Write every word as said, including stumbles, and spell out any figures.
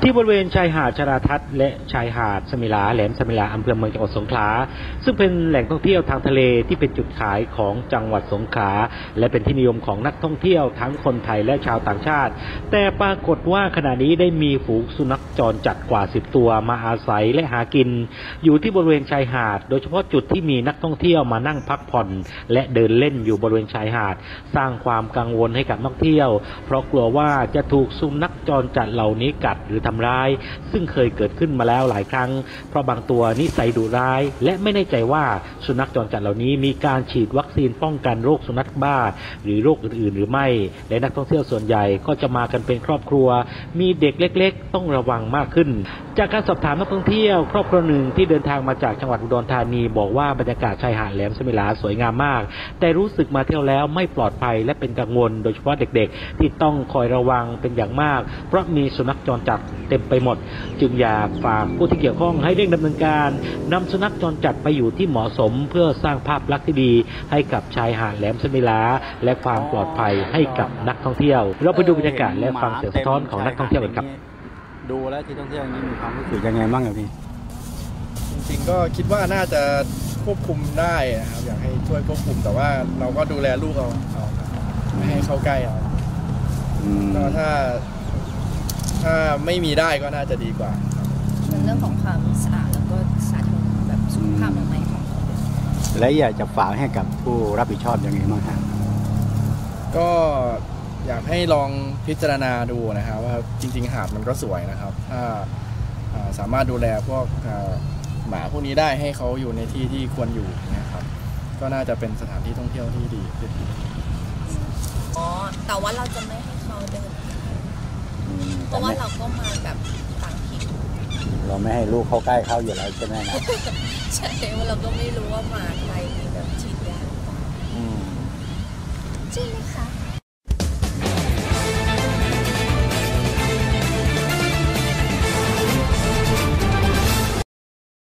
ที่บริเวณชายหาดชราทัศน์และชายหาดสมิลาแหลมสมิลาอำเภอเมืองจังหวัดสงขลาซึ่งเป็นแหล่งท่องเที่ยวทางทะเลที่เป็นจุดขายของจังหวัดสงขลาและเป็นที่นิยมของนักท่องเที่ยวทั้งคนไทยและชาวต่างชาติแต่ปรากฏว่าขณะนี้ได้มีฝูงสุนัขจรจัดกว่าสิบตัวมาอาศัยและหากินอยู่ที่บริเวณชายหาดโดยเฉพาะจุดที่มีนักท่องเที่ยวมานั่งพักผ่อนและเดินเล่นอยู่บริเวณชายหาดสร้างความกังวลให้กับนักท่องเที่ยวเพราะกลัวว่าจะถูกสุนัขจรจัดเหล่านี้กัดหรือทำร้ายซึ่งเคยเกิดขึ้นมาแล้วหลายครั้งเพราะบางตัวนิสัยดุร้ายและไม่แน่ใจว่าสุนัขจรจัดเหล่านี้มีการฉีดวัคซีนป้องกันโรคสุนัขบ้าหรือโรคอื่นๆหรือไม่และนักท่องเที่ยวส่วนใหญ่ก็จะมากันเป็นครอบครัวมีเด็กเล็กๆต้องระวังมากขึ้นจากการสอบถามนักท่องเที่ยวครอบครัวหนึ่งที่เดินทางมาจากจังหวัดอุดรธานีบอกว่าบรรยากาศชายหาดแหลมสมิลาสวยงามมากแต่รู้สึกมาเที่ยวแล้วไม่ปลอดภัยและเป็นกังวลโดยเฉพาะเด็กๆที่ต้องคอยระวังเป็นอย่างมากเพราะมีสุนัขจรจัดเต็มไปหมดจึงอยากฝากผู้ที่เกี่ยวข้องให้เร่งดำเนินการนำสุนัขจรจัดไปอยู่ที่เหมาะสมเพื่อสร้างภาพลักษณ์ที่ดีให้กับชายหาดแหลมสมิลาและความปลอดภัยให้กับนักท่องเที่ยวเราไปดูบรรยากาศและฟังเสียงสะท้อนของนักท่องเที่ยวกันครับดูแล้วที่ท่องเที่ยวนี้มีความรู้สึกยังไงบ้างครับพี่จริงๆก็คิดว่าน่าจะควบคุมได้นะครับอยากให้ช่วยควบคุมแต่ว่าเราก็ดูแลลูกเราเอาไม่ให้เข้าใกล้เอาก็ถ้าถ้าไม่มีได้ก็น่าจะดีกว่าเป็นเรื่องของความสะอาดแล้วก็สาธารณะแบบสุขภาพอนามัยของคนและอยากจะฝากให้กับผู้รับผิดชอบยังไงบ้างครับก็อยากให้ลองพิจารณาดูนะครับว่าจริงๆหาดมันก็สวยนะครับถ้าสามารถดูแลพวกหมาพวกนี้ได้ให้เขาอยู่ในที่ที่ควรอยู่นะครับก็น่าจะเป็นสถานที่ท่องเที่ยวที่ดีขึ้นอ๋อแต่ว่าเราจะไม่ให้เขาเดินเพราะว่าเราก็มาแบบต่างถิ่นเราไม่ให้ลูกเข้าใกล้เขาอยู่แล้วใช่ไหมนะใช่ว่าเราก็ไม่รู้ว่ามาไทยมีแบบฉีดยาใช่ไหมคะ